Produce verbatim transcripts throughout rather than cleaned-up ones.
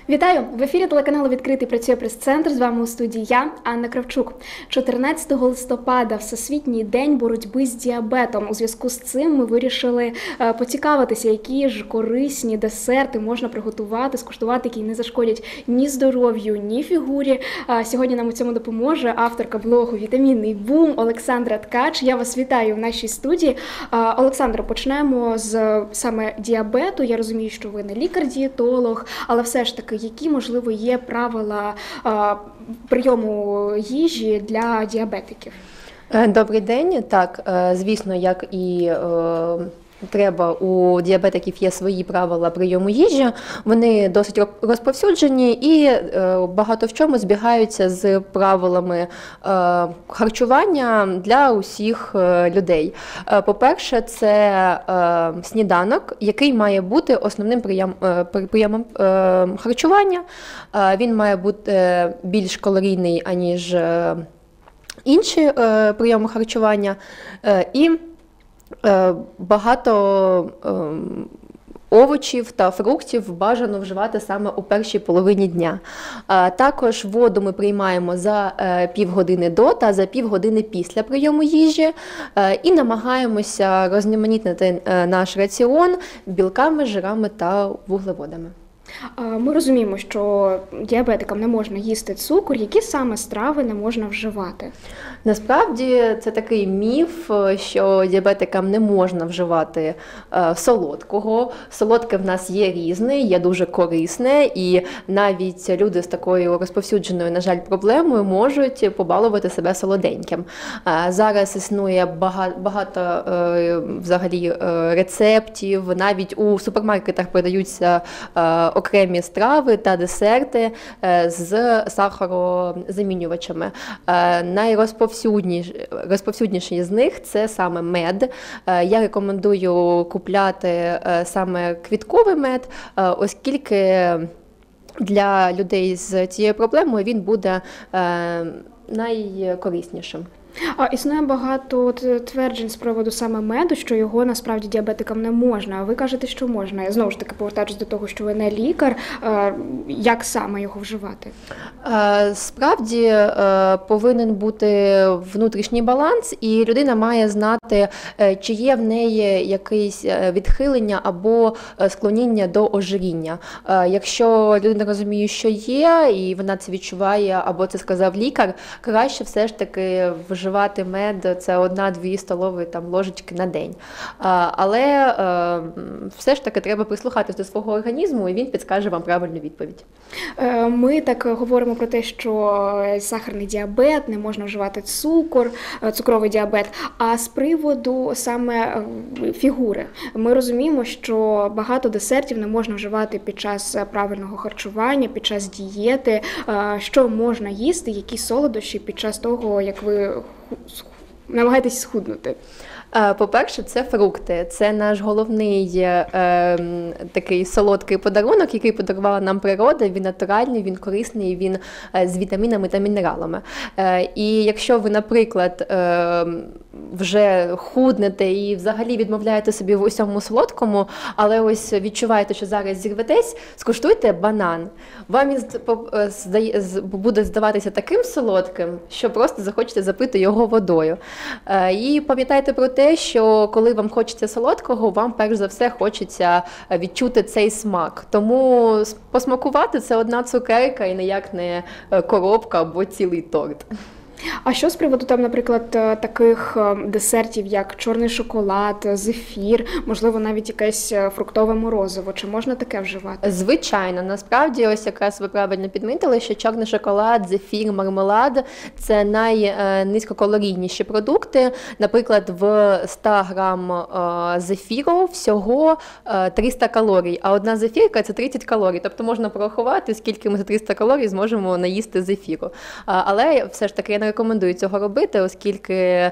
Вітаю! В ефірі телеканалу «Відкритий» працює прес-центр. З вами у студії я, Анна Кравчук. чотирнадцятого листопада – Всесвітній день боротьби з діабетом. У зв'язку з цим ми вирішили поцікавитися, які ж корисні десерти можна приготувати, скуштувати, які не зашкодять ні здоров'ю, ні фігурі. Сьогодні нам у цьому допоможе авторка блогу «Вітамінний бум» Олександра Ткач. Я вас вітаю в нашій студії. Олександро, почнемо з саме діабету. Я розумію, що ви не лікар-дієтолог, але все ж таки, які, можливо, є правила а, прийому їжі для діабетиків? Добрий день. Так, звісно, як і е, треба, у діабетиків є свої правила прийому їжі, вони досить розповсюджені і е, багато в чому збігаються з правилами е, харчування для усіх е, людей. Е, по-перше, це е, сніданок, який має бути основним прийом, е, прийомом е, харчування. Е, він має бути більш калорійний, аніж е, інші е, прийоми харчування. Е, і Багато овочів та фруктів бажано вживати саме у першій половині дня. Також воду ми приймаємо за півгодини до та за півгодини після прийому їжі і намагаємося розноманітнити наш раціон білками, жирами та вуглеводами. Ми розуміємо, що діабетикам не можна їсти цукор. Які саме страви не можна вживати? Насправді це такий міф, що діабетикам не можна вживати солодкого. Солодке в нас є різне, є дуже корисне, і навіть люди з такою розповсюдженою, на жаль, проблемою можуть побалувати себе солоденьким. Зараз існує багато взагалі рецептів, навіть у супермаркетах продаються окремі страви та десерти з сахарозамінювачами. Найрозповсюдніший з них – це саме мед. Я рекомендую купляти саме квітковий мед, оскільки для людей з цією проблемою він буде найкориснішим. А існує багато тверджень з приводу саме меду, що його насправді діабетикам не можна. А ви кажете, що можна. Я знову ж таки повертаючись до того, що ви не лікар. Як саме його вживати? Справді повинен бути внутрішній баланс, і людина має знати, чи є в неї якесь відхилення або склоніння до ожиріння. Якщо людина розуміє, що є, і вона це відчуває, або це сказав лікар, краще все ж таки вживати вживати мед – це одна-дві столові там, ложечки на день. А, але е, все ж таки треба прислухатися до свого організму, і він підскаже вам правильну відповідь. Ми так говоримо про те, що сахарний діабет, не можна вживати цукор, цукровий діабет. А з приводу саме фігури, ми розуміємо, що багато десертів не можна вживати під час правильного харчування, під час дієти. Що можна їсти, які солодощі під час того, як ви намагаєтесь схуднути? По-перше, це фрукти. Це наш головний е, такий солодкий подарунок, який подарувала нам природа. Він натуральний, він корисний, він з вітамінами та мінералами. Е, і якщо ви, наприклад, е, вже худнете і взагалі відмовляєте собі в усьому солодкому, але ось відчуваєте, що зараз зірветесь, скуштуйте банан. Вам він буде здаватися таким солодким, що просто захочете запити його водою. Е, і пам'ятайте про те, що коли вам хочеться солодкого, вам перш за все хочеться відчути цей смак. Тому посмакувати – це одна цукерка і ніяк не коробка або цілий торт. А що з приводу, там, наприклад, таких десертів, як чорний шоколад, зефір, можливо, навіть якесь фруктове морозиво? Чи можна таке вживати? Звичайно. Насправді, ось якраз ви правильно підмітили, що чорний шоколад, зефір, мармелад – це найнизькокалорійніші продукти. Наприклад, в ста грам зефіру всього триста калорій, а одна зефірка – це тридцять калорій. Тобто можна порахувати, скільки ми за триста калорій зможемо наїсти зефіру. Але все ж таки я не рекомендую цього робити, оскільки е,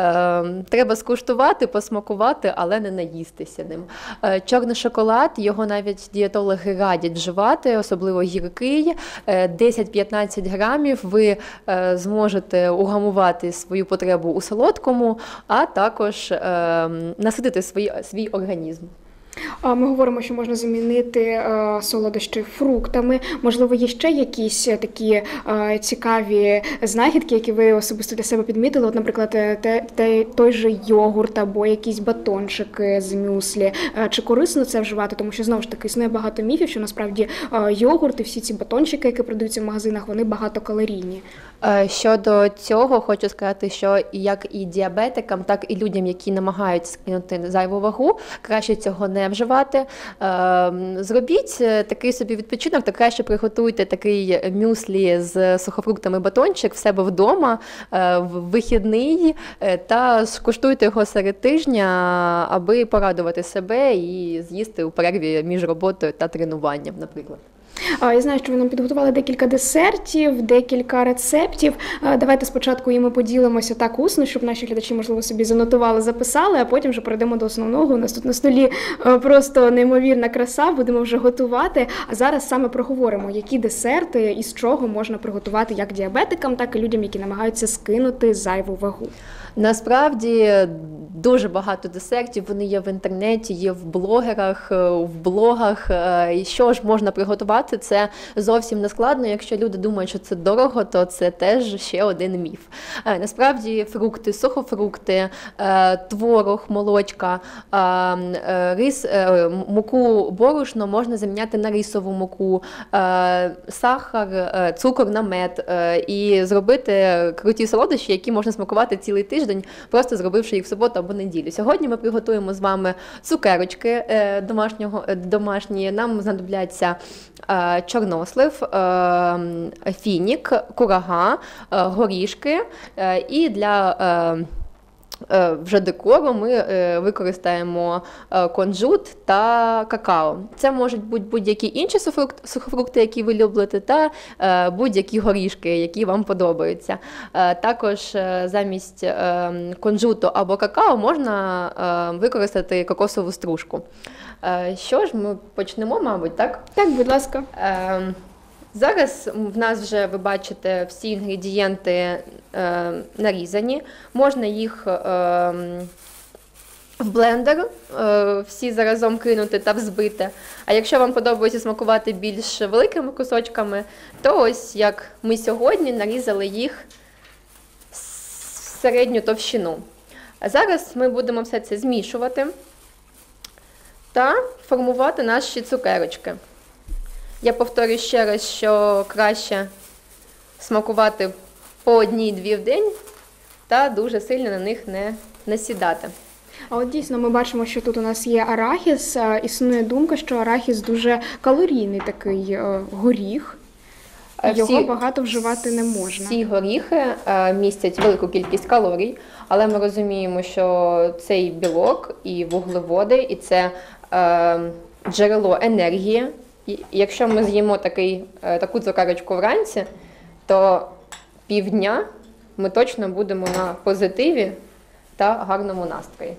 треба скуштувати, посмакувати, але не наїстися ним. Е, чорний шоколад, його навіть дієтологи радять вживати, особливо гіркий. Е, десять-п'ятнадцять грамів ви е, зможете угамувати свою потребу у солодкому, а також е, наситити свій, свій організм. А ми говоримо, що можна замінити е, солодощі фруктами. Можливо, є ще якісь е, такі е, цікаві знахідки, які ви особисто для себе підмітили. От, наприклад, те, те, той же йогурт або якісь батончики з мюслі. Е, чи корисно це вживати? Тому що, знову ж таки, існує багато міфів, що насправді е, йогурт і всі ці батончики, які продаються в магазинах, вони багатокалорійні. Е, Щодо цього, хочу сказати, що як і діабетикам, так і людям, які намагаються скинути зайву вагу, краще цього не вживати. Е, Зробіть такий собі відпочинок, то краще приготуйте такий мюслі з сухофруктами батончик в себе вдома е, в вихідний е, та скуштуйте його серед тижня, аби порадувати себе і з'їсти у перерві між роботою та тренуванням, наприклад. Я знаю, що ви нам підготували декілька десертів, декілька рецептів. Давайте спочатку іми поділимося так усно, щоб наші глядачі, можливо, собі занотували, записали, а потім вже перейдемо до основного. У нас тут на столі просто неймовірна краса, будемо вже готувати. А зараз саме проговоримо, які десерти і з чого можна приготувати як діабетикам, так і людям, які намагаються скинути зайву вагу. Насправді дуже багато десертів, вони є в інтернеті, є в блогерах, в блогах. І що ж можна приготувати, це зовсім не складно. Якщо люди думають, що це дорого, то це теж ще один міф. Насправді фрукти, сухофрукти, творог, молочка, рис, муку борошно можна заміняти на рисову муку, сахар, цукор на мед і зробити круті солодощі, які можна смакувати цілий тиждень, просто зробивши їх в суботу або неділю. Сьогодні ми приготуємо з вами цукерочки домашнього, домашні. Нам знадобляться чорнослив, фінік, курага, горішки і для вже декору ми використаємо кунжут та какао. Це можуть бути будь-які інші сухофрукти, які ви любите, та будь-які горішки, які вам подобаються. Також замість кунжуту або какао можна використати кокосову стружку. Що ж, ми почнемо, мабуть, так? Так, будь ласка. Зараз в нас вже, ви бачите, всі інгредієнти е, нарізані. Можна їх е, в блендер е, всі заразом кинути та взбити. А якщо вам подобається смакувати більш великими кусочками, то ось як ми сьогодні нарізали їх в середню товщину. А зараз ми будемо все це змішувати та формувати наші цукерочки. Я повторюю ще раз, що краще смакувати по одній-дві в день та дуже сильно на них не насідати. А от дійсно ми бачимо, що тут у нас є арахіс. Існує думка, що арахіс дуже калорійний такий горіх. Його всі, багато вживати не можна. Всі горіхи містять велику кількість калорій, але ми розуміємо, що це і білок, і вуглеводи, і це е, джерело енергії. Якщо ми з'їмо такий, таку цукерочку вранці, то півдня ми точно будемо на позитиві та гарному настрої.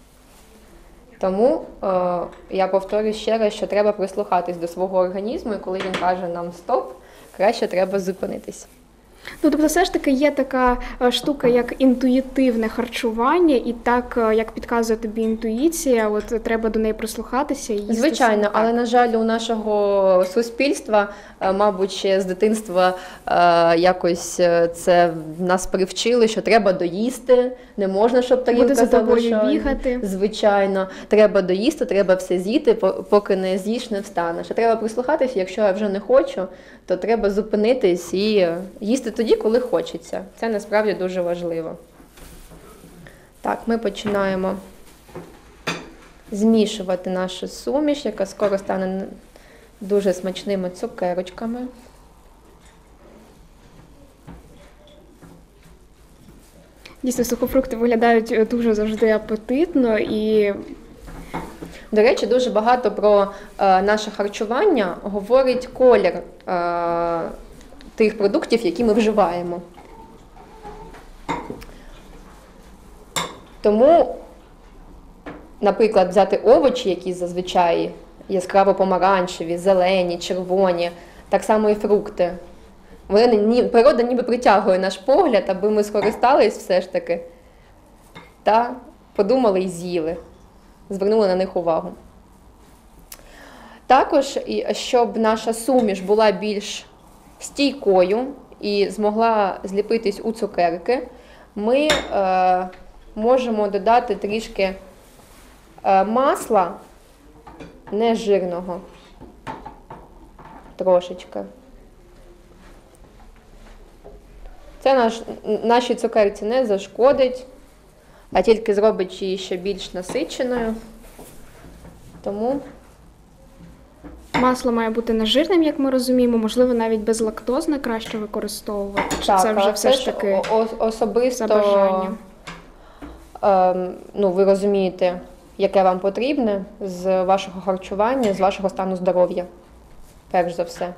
Тому е, я повторюю ще раз, що треба прислухатись до свого організму, і коли він каже нам «стоп», краще треба зупинитись. Ну, тобто все ж таки є така штука, як інтуїтивне харчування, і так, як підказує тобі інтуїція, от треба до неї прислухатися і їсти. Звичайно, але, на жаль, у нашого суспільства, мабуть, ще з дитинства якось це нас привчили, що треба доїсти, не можна, щоб тарілка залишала. Буде за тобою бігати. Звичайно, треба доїсти, треба все з'їти, поки не з'їш, не встанеш. А треба прислухатися, якщо я вже не хочу, то треба зупинитись і їсти тоді, коли хочеться. Це насправді дуже важливо. Так, ми починаємо змішувати нашу суміш, яка скоро стане дуже смачними цукерочками. Дійсно, сухофрукти виглядають дуже завжди апетитно і... До речі, дуже багато про е, наше харчування говорить колір е, тих продуктів, які ми вживаємо. Тому, наприклад, взяти овочі, які зазвичай яскраво помаранчеві, зелені, червоні, так само і фрукти. Вони, природа ніби притягує наш погляд, аби ми скористались все ж таки та подумали і з'їли, звернули на них увагу. Також, і щоб наша суміш була більш стійкою і змогла зліпитись у цукерки, ми е, можемо додати трішки е, масла нежирного, трошечки. Це наш, нашій цукерці не зашкодить, а тільки зробить її ще більш насиченою. Тому масло має бути нежирним, як ми розуміємо, можливо, навіть безлактозне краще використовувати. Чи так, це вже все це ж таки о- особисто, за бажанням? Е, ну, ви розумієте, яке вам потрібне з вашого харчування, з вашого стану здоров'я, перш за все.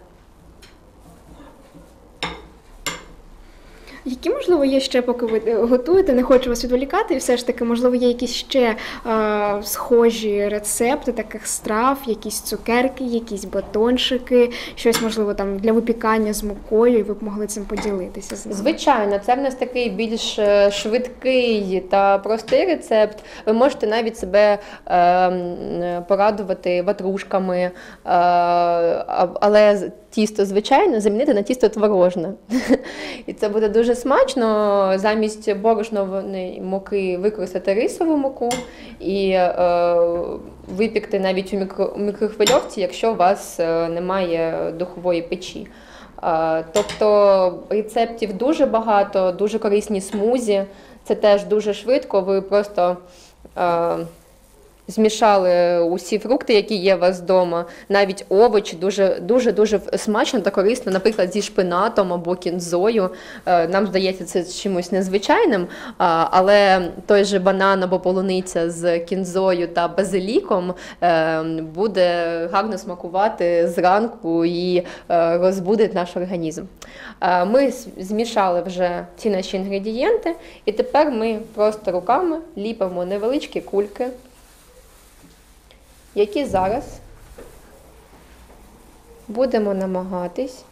Які, можливо, є ще, поки ви готуєте, не хочу вас відволікати, і все ж таки, можливо, є якісь ще е, схожі рецепти таких страв, якісь цукерки, якісь батончики, щось, можливо, там для випікання з мукою, і ви б могли цим поділитися з нами? Звичайно, це в нас такий більш е, швидкий та простий рецепт. Ви можете навіть себе е, м, порадувати ватрушками, е, а- але з- тісто звичайне замінити на тісто творожне. І це буде дуже смачно. Замість борошнової муки використати рисову муку і е, випікти навіть у мікро, мікрохвильовці, якщо у вас е, немає духової печі. Е, тобто рецептів дуже багато, дуже корисні смузі. Це теж дуже швидко, ви просто е, змішали усі фрукти, які є у вас вдома, навіть овочі, дуже, дуже, дуже смачно та корисно, наприклад, зі шпинатом або кінзою. Е, Нам здається, це чимось незвичайним, а, але той же банан або полуниця з кінзою та базиліком е, буде гарно смакувати зранку і е, розбудить наш організм. Е, Ми з- змішали вже ці наші інгредієнти, і тепер ми просто руками ліпимо невеличкі кульки, які зараз будемо намагатись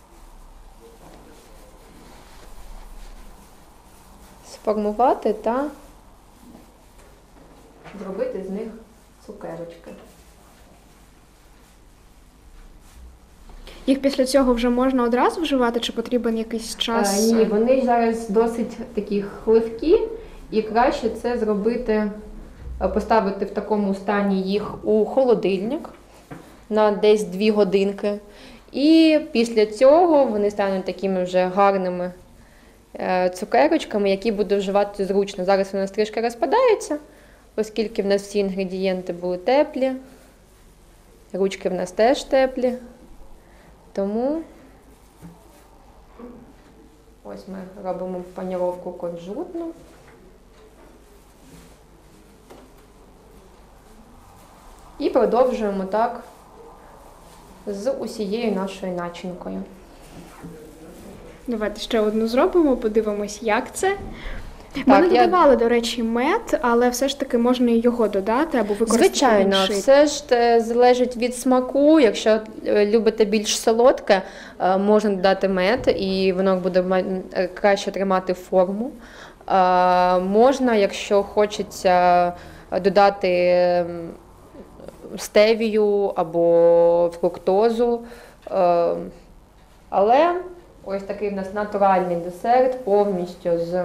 сформувати та зробити з них цукерочки. Їх після цього вже можна одразу вживати, чи потрібен якийсь час? Е, Ні, вони зараз досить такі хливкі, і краще це зробити, е, поставити в такому стані їх у холодильник на десь дві годинки. І після цього вони стануть такими вже гарними е, цукерочками, які буде вживати зручно. Зараз вони у нас трішки розпадаються, оскільки в нас всі інгредієнти були теплі, ручки в нас теж теплі. Тому ось ми робимо паніровку кунжутну. І продовжуємо так з усією нашою начинкою. Давайте ще одну зробимо, подивимось, як це. Ми Так, не я- додавали, до речі, мед, але все ж таки можна і його додати або використати Звичайно, інший. все ж те залежить від смаку. Якщо е, любите більш солодке, е, можна додати мед, і воно буде ма- е, краще тримати форму. Е, Можна, якщо хочеться, е, додати ем, стевію або фруктозу. Е, Але ось такий в нас натуральний десерт, повністю з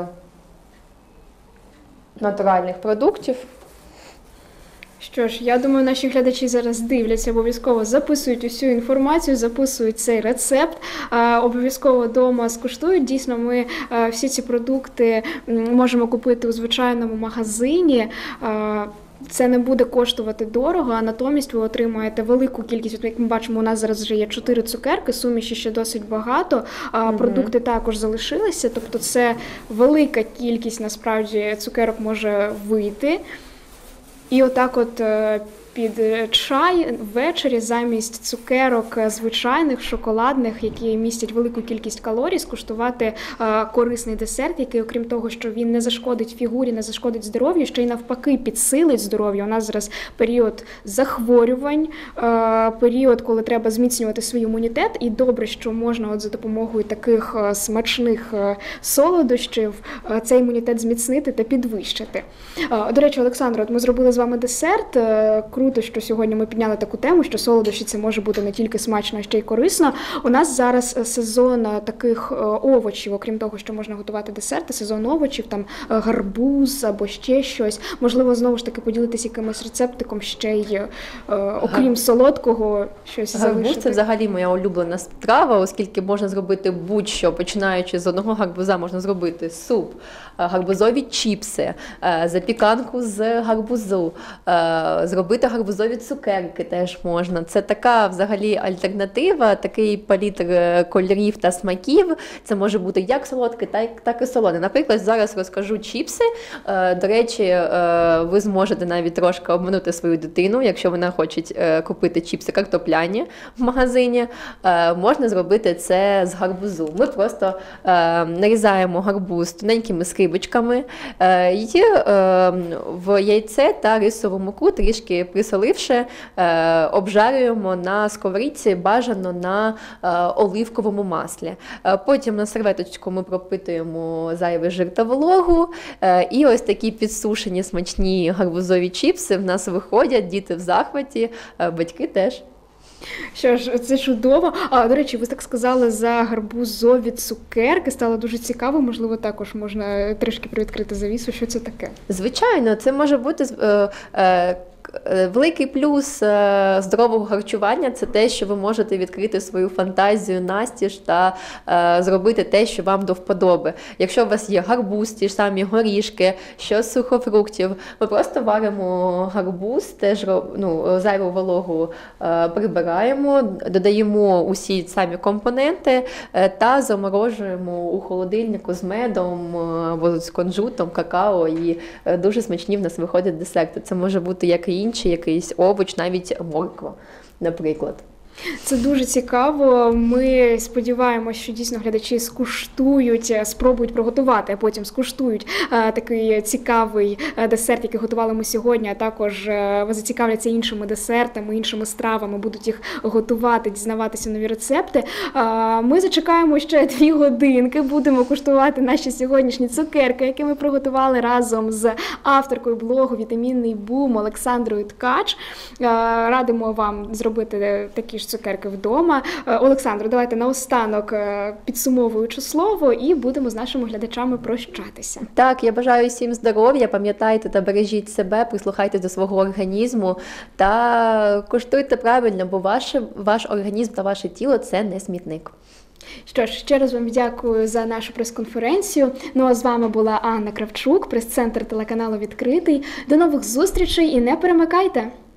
натуральних продуктів. Що ж, я думаю, наші глядачі зараз дивляться, обов'язково записують усю інформацію, записують цей рецепт, а, обов'язково вдома скуштують. Дійсно, ми а, всі ці продукти м, можемо купити у звичайному магазині. А, Це не буде коштувати дорого, а натомість ви отримаєте велику кількість. От як ми бачимо, у нас зараз вже є чотири цукерки, суміші ще досить багато, а Мгм. продукти також залишилися. Тобто це велика кількість, насправді, цукерок може вийти. І отак от е, під е, чай ввечері замість цукерок е, звичайних, шоколадних, які містять велику кількість калорій, скуштувати е, корисний десерт, який, окрім того, що він не зашкодить фігурі, не зашкодить здоров'ю, ще й навпаки підсилить здоров'я. У нас зараз період захворювань, е, період, коли треба зміцнювати свій імунітет, і добре, що можна от за допомогою таких е, смачних е, солодощів е, цей імунітет зміцнити та підвищити. Е, До речі, Олександро, от ми зробили з вами десерт, е, круто, що сьогодні ми підняли таку тему, що солодощі це може бути не тільки смачно, а ще й корисно. У нас зараз сезон таких овочів, окрім того, що можна готувати десерти, сезон овочів, там гарбуз або ще щось. Можливо, знову ж таки поділитися якимось рецептиком ще й, окрім солодкого, щось Гарбуз залишити. – це взагалі моя улюблена страва, оскільки можна зробити будь-що, починаючи з одного гарбуза, можна зробити суп, гарбузові чіпси, запіканку з гарбузу, зробити гарбузові цукерки теж можна. Це така взагалі альтернатива, такий палітр кольорів та смаків. Це може бути як солодке, так, так і солоне. Наприклад, зараз розкажу чіпси. До речі, ви зможете навіть трошки обманути свою дитину, якщо вона хоче купити чіпси картопляні в магазині. Можна зробити це з гарбузу. Ми просто нарізаємо гарбуз тоненькими скибочками і в яйце та рисову муку, трішки присоливши, обжарюємо на сковорідці, бажано на оливковому маслі. Потім на серветочку ми пропитуємо зайвий жир та вологу, і ось такі підсушені смачні гарбузові чіпси в нас виходять, діти в захваті, батьки теж. Що ж, це чудово. А, до речі, ви так сказали за гарбузові цукерки, стало дуже цікаво, можливо, також можна трішки привідкрити завісу, що це таке? Звичайно, це може бути е, е, великий плюс е, здорового харчування – це те, що ви можете відкрити свою фантазію настіж та е, зробити те, що вам до вподоби. Якщо у вас є гарбуз, ті ж самі горішки, що з сухофруктів, ми просто варимо гарбуз, теж ну, зайву вологу е, прибираємо, додаємо усі самі компоненти е, та заморожуємо у холодильнику з медом або з кунжутом, какао, і е, дуже смачні в нас виходять десерти. Це може бути як і інший якийсь овоч, навіть морква, наприклад. Це дуже цікаво. Ми сподіваємося, що дійсно глядачі скуштують, спробують приготувати, а потім скуштують а, такий цікавий десерт, який готували ми сьогодні, а також а, зацікавляться іншими десертами, іншими стравами, будуть їх готувати, дізнаватися нові рецепти. А, ми зачекаємо ще дві годинки, будемо куштувати наші сьогоднішні цукерки, які ми приготували разом з авторкою блогу «Вітамінний бум» Олександрою Ткач. А, радимо вам зробити такі ж цукерки вдома. Олександро, давайте наостанок підсумовуючи слово і будемо з нашими глядачами прощатися. Так, я бажаю всім здоров'я, пам'ятайте та бережіть себе, прислухайтесь до свого організму та куштуйте правильно, бо ваш, ваш організм та ваше тіло – це не смітник. Що ж, ще раз вам дякую за нашу прес-конференцію. Ну а з вами була Анна Кравчук, прес-центр телеканалу «Відкритий». До нових зустрічей і не перемикайте!